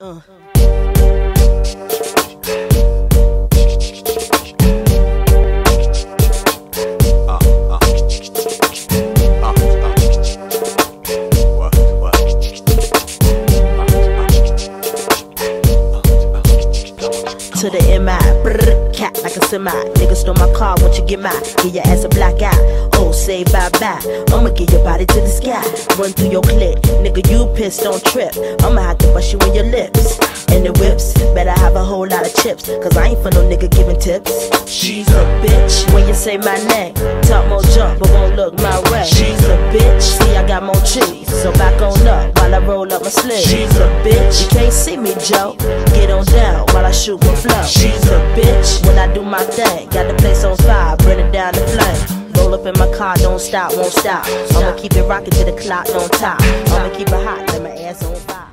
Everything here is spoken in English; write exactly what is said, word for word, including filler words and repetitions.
Uh. To the M I, brrr, cat like a semi. Nigga stole my car, won't you get mine? Give your ass a black eye. Oh, say bye bye. I'ma give your body to the sky. Run through your clip, nigga, you pissed, don't trip. I'ma have to bust you in your lips. And the whips, better have a whole lot of chips. Cause I ain't for no nigga giving tips. She's a bitch. When you say my name, talk more junk, but won't look my way. She's a bitch. See, I got more cheese, so back on up while I roll up my sleeve. She's a bitch. You can't see me, Joe. Get on down while I shoot my flow. She's a bitch. When I do my thing, got the place on fire, burn it down the flame. Roll up in my car, don't stop, won't stop. I'ma keep it rocking till the clock don't top. I'ma keep it hot, let my ass on fire.